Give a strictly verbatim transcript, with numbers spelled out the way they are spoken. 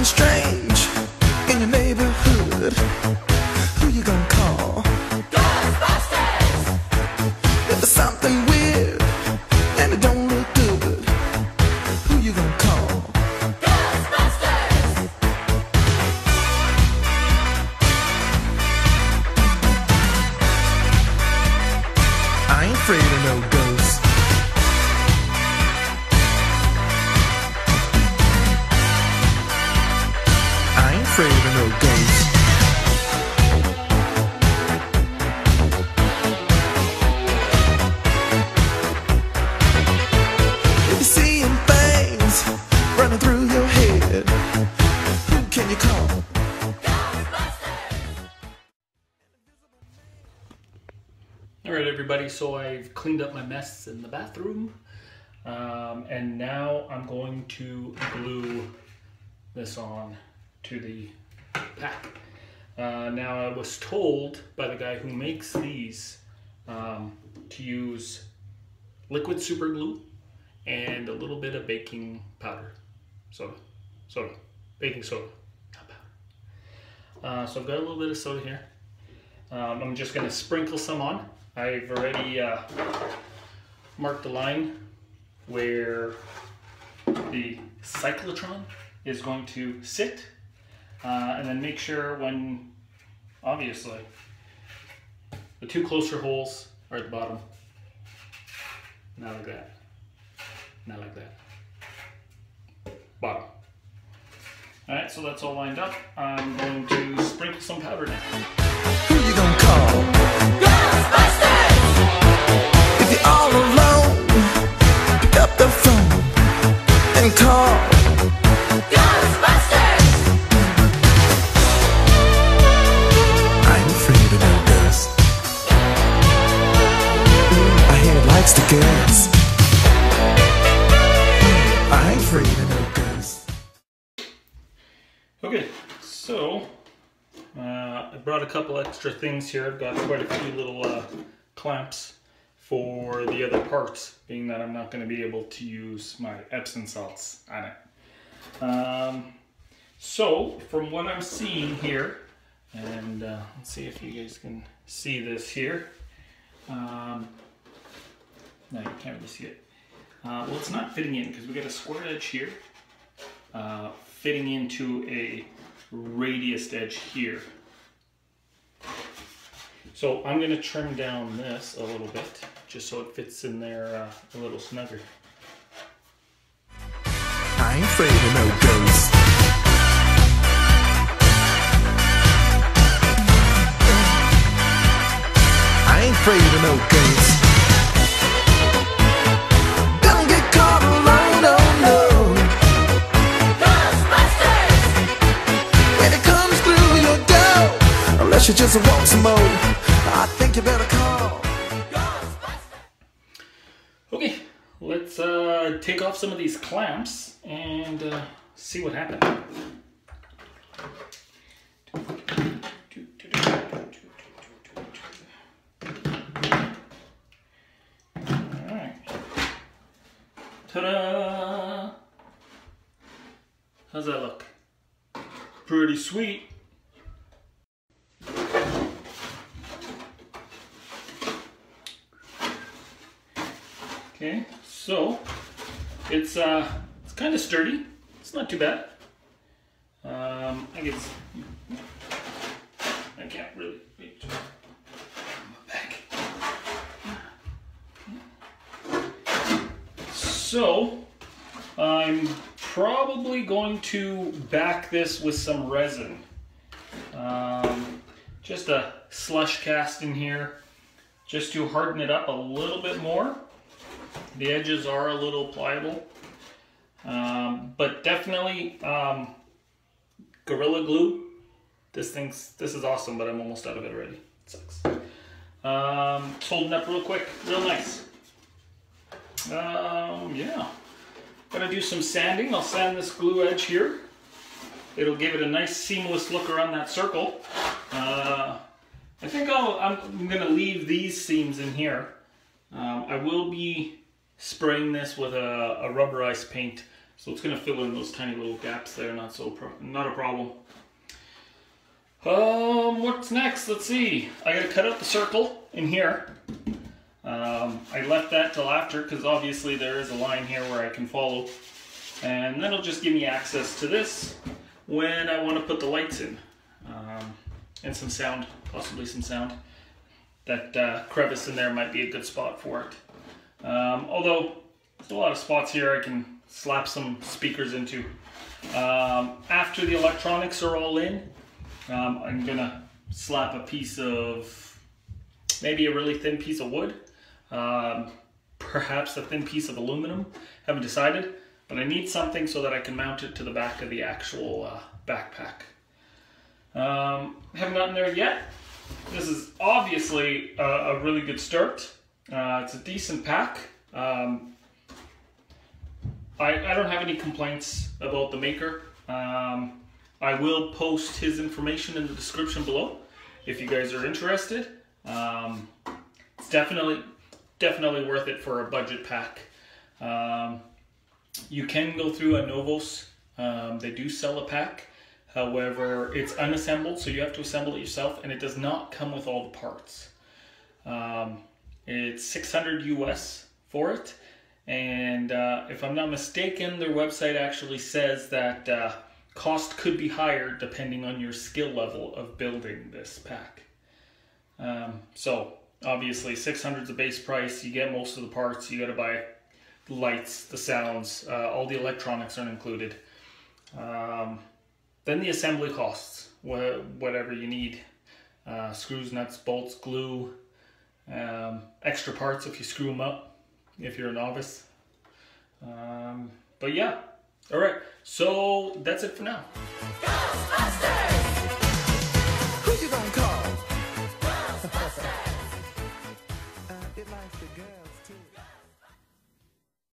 strange in your neighborhood, who you gonna call? Ghostbusters! If there's something weird and it don't look good, who you gonna call? Ghostbusters! I ain't afraid of no ghosts. I ain't afraid of no ghosts. If you're seeing things running through your head, who can you call? Alright everybody, so I've cleaned up my mess in the bathroom, um, and now I'm going to glue this on to the pack. Uh, now I was told by the guy who makes these um, to use liquid super glue and a little bit of baking powder, soda, soda, baking soda, not powder. Uh, so I've got a little bit of soda here. Um, I'm just going to sprinkle some on. I've already uh, marked the line where the cyclotron is going to sit, uh, and then make sure when, obviously, the two closer holes are at the bottom. Not like that. Not like that. Bottom. Alright, so that's all lined up. I'm going to sprinkle some powder now. Who you gonna call? Ghostbusters! If you're all alone, pick up the phone and call Ghostbusters! I ain't afraid of no ghosts. I hear it likes to gas. I ain't afraid of no ghosts. Okay, so Uh, I brought a couple extra things here. I've got quite a few little uh, clamps for the other parts, being that I'm not going to be able to use my Epsom salts on it. Um, so, from what I'm seeing here, and uh, let's see if you guys can see this here. Um, no, you can't really see it. Uh, well, it's not fitting in because we got a square edge here, uh, fitting into a radius edge here. So I'm going to trim down this a little bit just so it fits in there uh, a little snugger. I ain't afraid of no ghosts. I ain't afraid of no ghosts. Don't get caught alone, oh no. When it comes through your door, unless you just want some more, I think you better call. Okay, let's uh, take off some of these clamps and uh, see what happens. Alright. Ta-da! How's that look? Pretty sweet. Okay, so it's uh it's kind of sturdy. It's not too bad. Um, I guess I can't really reach back. So I'm probably going to back this with some resin. Um, just a slush cast in here, just to harden it up a little bit more. The edges are a little pliable, um, but definitely um, Gorilla Glue. This thing's this is awesome, but I'm almost out of it already. It sucks. Um, it's holding up real quick, real nice. Um, yeah, gotta do some sanding. I'll sand this glue edge here. It'll give it a nice seamless look around that circle. Uh, I think I'll, I'm gonna leave these seams in here. Um, I will be spraying this with a, a rubberized paint So it's going to fill in those tiny little gaps there, not so pro not a problem. Um, what's next? Let's see. I got to cut out the circle in here. Um, I left that till after because obviously there is a line here where I can follow. And that'll just give me access to this when I want to put the lights in. Um, and some sound, possibly some sound. That uh, crevice in there might be a good spot for it. Um, although, there's a lot of spots here I can slap some speakers into. Um, after the electronics are all in, um, I'm gonna slap a piece of, maybe a really thin piece of wood, um, perhaps a thin piece of aluminum, haven't decided, but I need something so that I can mount it to the back of the actual uh, backpack. Um, haven't gotten there yet. This is obviously a, a really good start. Uh, it's a decent pack. Um, I, I don't have any complaints about the maker. Um, I will post his information in the description below if you guys are interested. Um, it's definitely definitely worth it for a budget pack. Um, you can go through a Novos. Um, they do sell a pack. However, it's unassembled, so you have to assemble it yourself, and it does not come with all the parts. Um, it's six hundred U S for it. And uh, if I'm not mistaken, their website actually says that uh, cost could be higher depending on your skill level of building this pack. Um, so obviously six hundred is the base price. You get most of the parts. You got to buy the lights, the sounds, uh, all the electronics are included. Um, then the assembly costs, wh whatever you need. Uh, screws, nuts, bolts, glue, um, extra parts if you screw them up. If you're a novice. Um, but yeah, all right, so that's it for now. Ghostbusters! Who you gonna call?